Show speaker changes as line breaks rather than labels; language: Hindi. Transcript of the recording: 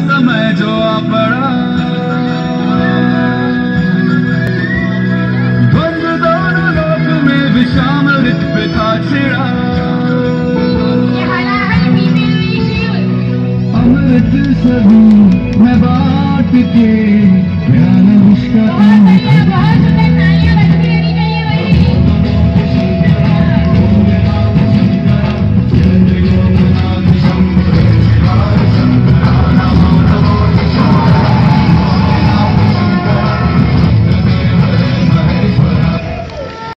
समय जो आ पड़ा, द्वंद्व दोनों लोक में विषाम ऋत पे था छिड़ा। अमृत सभी मैं बांट के